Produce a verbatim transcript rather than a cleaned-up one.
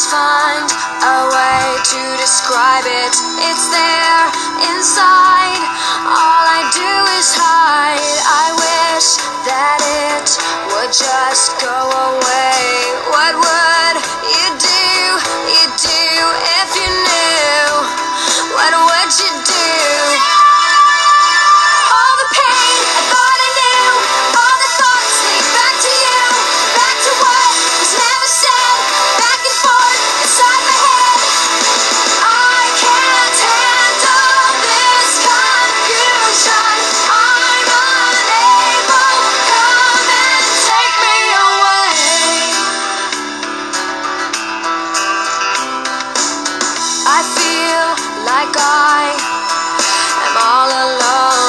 always find a way to describe it. It's there inside. All I do is hide. I wish that it would just go away. What would you do? You do if you knew. What would you do? All the pain I thought I knew, all the thoughts lead back to you, back to what was never said, back and forth inside my head. I can't handle this confusion. I'm unable. Come and take me away. I feel like I am all alone.